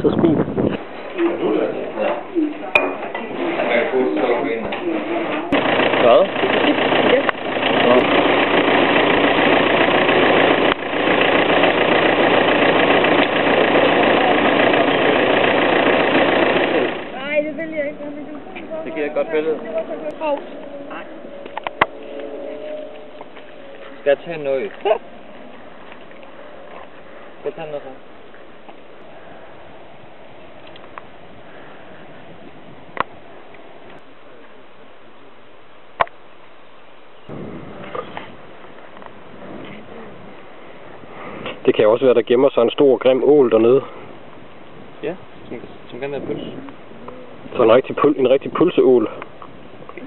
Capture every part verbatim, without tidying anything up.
så smil. Hvad? Ja. Nej, det vil jeg ikke. Det giver et godt billede. Nej. Skal jeg tage noget? Skal jeg tage noget så? Det kan også være, der gemmer sig en stor, grim ål dernede. Ja, som, som kan være pølse. Så en rigtig, pul en rigtig pølseål. Okay.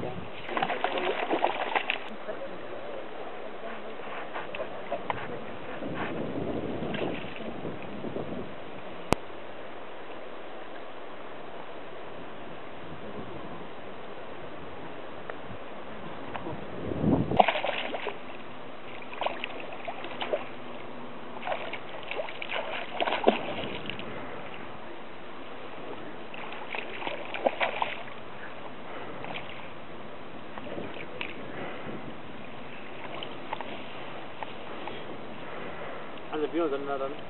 Altså, vi har den der, den.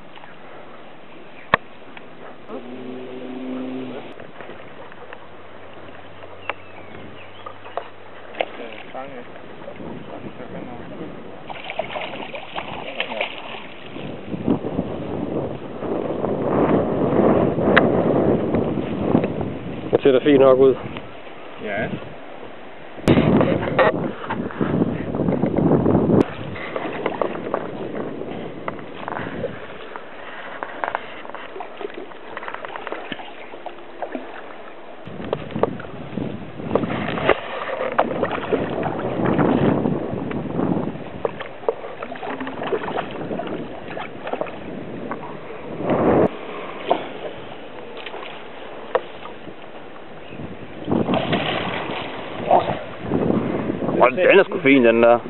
Det ser da fint nok ud. Ja. Oh, den er sgu fin, den der.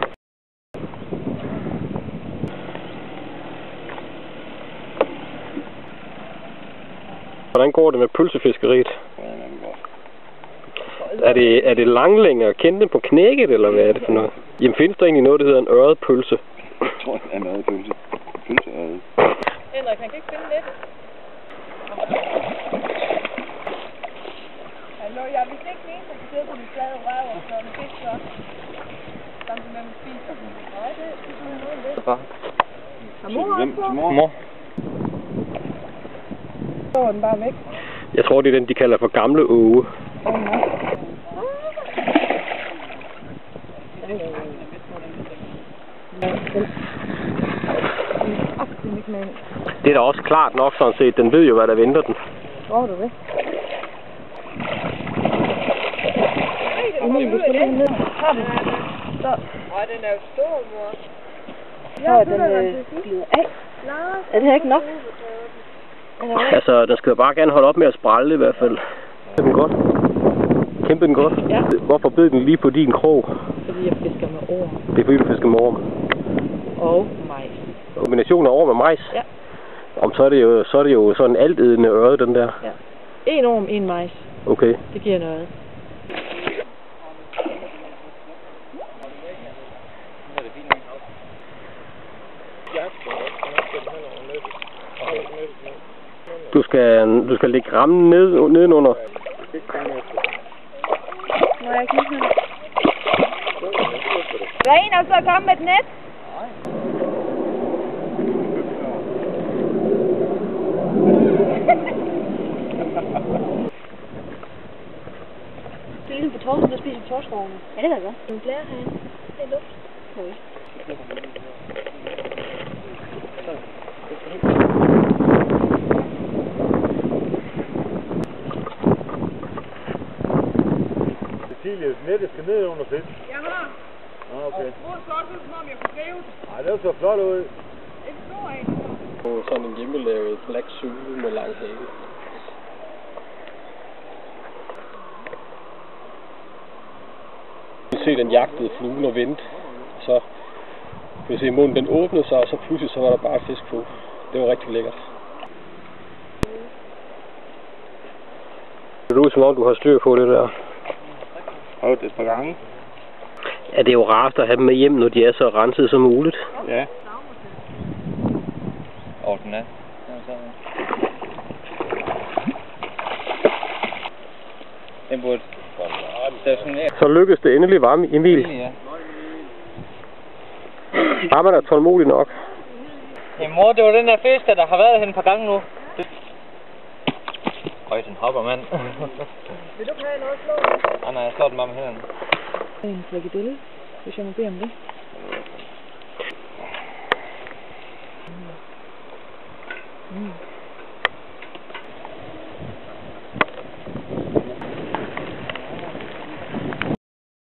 Hvordan går det med pølsefiskeriet? Er det, er det langlængere kendte på knækket, eller hvad er det for noget? Jamen, findes der egentlig noget, der hedder en ørredpølse? Jeg tror, det er en ørredpølse. Pølseørred. Henrik, han kan ikke finde nettet. Hallo, jeg vil ikke den eneste, der sidder på min flade røv og slår med fisk op. Samtidig med, at man spiser. Nej, det er noget lidt. Hvad? Har mor også på? Mor? Mor? Så er den bare væk. Jeg tror, det er den, de kalder for gamle åge. Det er da også klart nok, sådan set. Den ved jo, hvad der venter den. Hvor er du ved? Emil, du skal lige ned. Har du? Så. Åh, den er jo stor, mor. Så er den øh, glider af. Er det her ikke nok? Altså, den skal bare gerne holde op med at sprælle i hvert fald. Kæmpe den godt. Kæmpe den godt. Ja. Hvorfor bed den lige på din krog? Fordi jeg fisker med orm. Det er fordi, du fisker med orm. Og majs. Kombination af orm og majs? Ja. Om så er det jo, så er det jo sådan en altædende ørred, den der. Ja. En orm, en majs. Okay. Det giver noget. Du skal, du skal lægge rammen ned, nedenunder. Må jeg kigge med? Der er en, der så kommet med et net. Det er ligesom på torsken, der spiser torskovene. Ja, det er godt. En blære herinde. Det er luft. Okay. Cecilie, nettet skal ned under fisk. Jeg har. Ah, okay. Og hvor så det, som om jeg kunne drive det. Ej, det så flot ud. En stor en. Og sådan en hjemmelavet black sule med lang hale. Vi kan se den jagtede flue og vente. Så kan vi se, at munden den åbnede sig, og så pludselig så var der bare fisk på. Det var rigtig lækkert. Det er ud som om, du har styr på det der. Prøv det et par gange. Ja, det er jo rart at have dem med hjem, når de er så renset som muligt. Ja. Og den er. Den burde... Så lykkedes det endelig varme, Emil. Ja. Har man er tålmodig nok. Jamen mor, det var den der fisk, der har været hen et par gange nu. Øj, den hopper, mand. Vil du have noget slå? Nej, nej, jeg slår den bare med hænderne. En frikadelle, hvis jeg må bede om det. Mm. Mm.